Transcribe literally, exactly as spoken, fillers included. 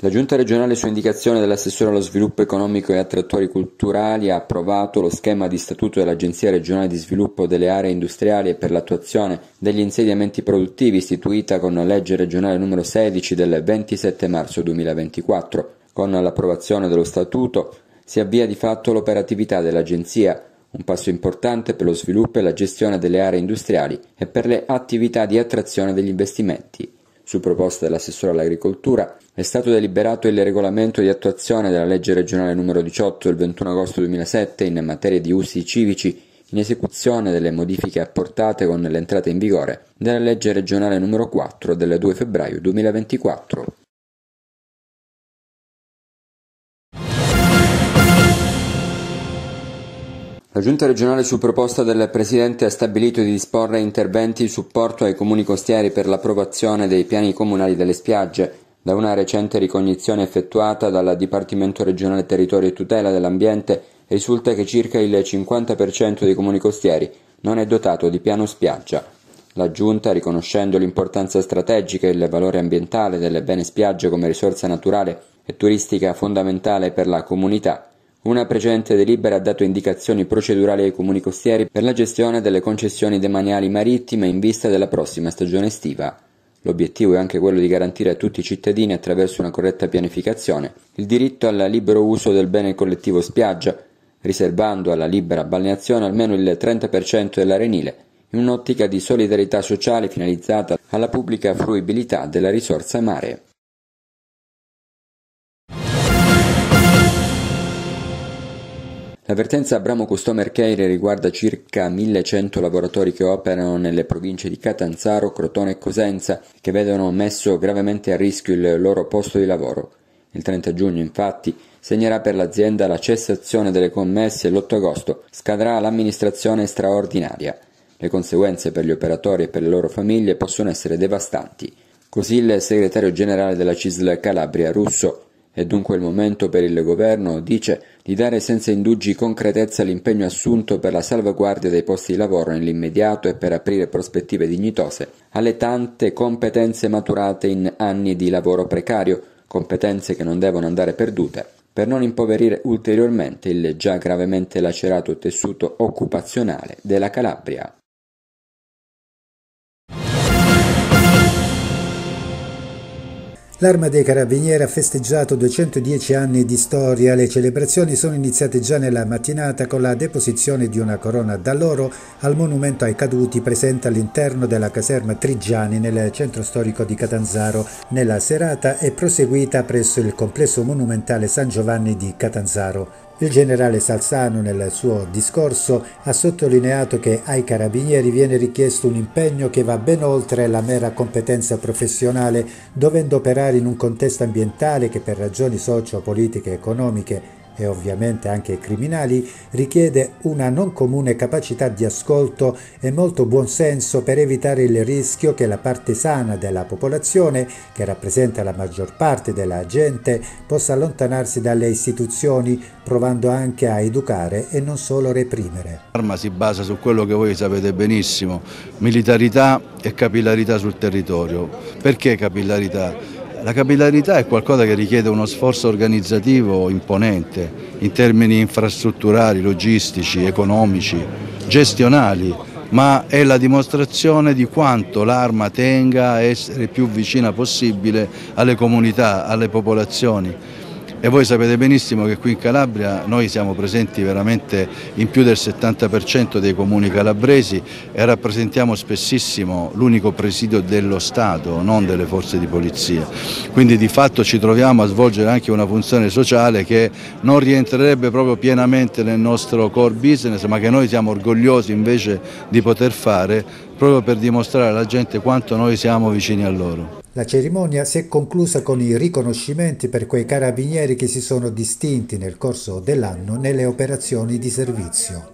La Giunta regionale, su indicazione dell'assessore allo sviluppo economico e attrattori culturali, ha approvato lo schema di statuto dell'Agenzia regionale di sviluppo delle aree industriali e per l'attuazione degli insediamenti produttivi, istituita con legge regionale numero sedici del ventisette marzo duemilaventiquattro. Con l'approvazione dello statuto si avvia di fatto l'operatività dell'Agenzia, un passo importante per lo sviluppo e la gestione delle aree industriali e per le attività di attrazione degli investimenti. Su proposta dell'assessore all'agricoltura è stato deliberato il regolamento di attuazione della legge regionale numero diciotto del ventuno agosto duemilasette in materia di usi civici, in esecuzione delle modifiche apportate con l'entrata in vigore della legge regionale numero quattro del due febbraio duemilaventiquattro. La Giunta regionale, su proposta del Presidente, ha stabilito di disporre interventi di supporto ai comuni costieri per l'approvazione dei piani comunali delle spiagge. Da una recente ricognizione effettuata dal Dipartimento regionale territorio e tutela dell'ambiente risulta che circa il cinquanta per cento dei comuni costieri non è dotato di piano spiaggia. La Giunta, riconoscendo l'importanza strategica e il valore ambientale del bene spiagge come risorsa naturale e turistica fondamentale per la comunità, una precedente delibera ha dato indicazioni procedurali ai comuni costieri per la gestione delle concessioni demaniali marittime in vista della prossima stagione estiva. L'obiettivo è anche quello di garantire a tutti i cittadini, attraverso una corretta pianificazione, il diritto al libero uso del bene collettivo spiaggia, riservando alla libera balneazione almeno il trenta per cento dell'arenile, in un'ottica di solidarietà sociale finalizzata alla pubblica fruibilità della risorsa mare. L'avvertenza Abramo Customer Care riguarda circa millecento lavoratori che operano nelle province di Catanzaro, Crotone e Cosenza, che vedono messo gravemente a rischio il loro posto di lavoro. Il trenta giugno, infatti, segnerà per l'azienda la cessazione delle commesse e l'otto agosto scadrà l'amministrazione straordinaria. Le conseguenze per gli operatori e per le loro famiglie possono essere devastanti. Così il segretario generale della C I S L Calabria, Russo. È dunque il momento per il governo, dice, di dare senza indugi concretezza all'impegno assunto per la salvaguardia dei posti di lavoro nell'immediato e per aprire prospettive dignitose alle tante competenze maturate in anni di lavoro precario, competenze che non devono andare perdute, per non impoverire ulteriormente il già gravemente lacerato tessuto occupazionale della Calabria. L'Arma dei Carabinieri ha festeggiato duecentodieci anni di storia. Le celebrazioni sono iniziate già nella mattinata con la deposizione di una corona d'alloro al monumento ai caduti presente all'interno della caserma Trigiani nel centro storico di Catanzaro. Nella serata è proseguita presso il complesso monumentale San Giovanni di Catanzaro. Il generale Salzano nel suo discorso ha sottolineato che ai carabinieri viene richiesto un impegno che va ben oltre la mera competenza professionale, dovendo operare in un contesto ambientale che per ragioni socio-politiche e economiche e ovviamente anche criminali richiede una non comune capacità di ascolto e molto buon senso per evitare il rischio che la parte sana della popolazione, che rappresenta la maggior parte della gente, possa allontanarsi dalle istituzioni, provando anche a educare e non solo reprimere. L'arma si basa su quello che voi sapete benissimo, militarità e capillarità sul territorio. Perché capillarità? La capillarità è qualcosa che richiede uno sforzo organizzativo imponente in termini infrastrutturali, logistici, economici, gestionali, ma è la dimostrazione di quanto l'Arma tenga a essere più vicina possibile alle comunità, alle popolazioni. E voi sapete benissimo che qui in Calabria noi siamo presenti veramente in più del settanta per cento dei comuni calabresi e rappresentiamo spessissimo l'unico presidio dello Stato, non delle forze di polizia. Quindi di fatto ci troviamo a svolgere anche una funzione sociale che non rientrerebbe proprio pienamente nel nostro core business, ma che noi siamo orgogliosi invece di poter fare proprio per dimostrare alla gente quanto noi siamo vicini a loro. La cerimonia si è conclusa con i riconoscimenti per quei carabinieri che si sono distinti nel corso dell'anno nelle operazioni di servizio.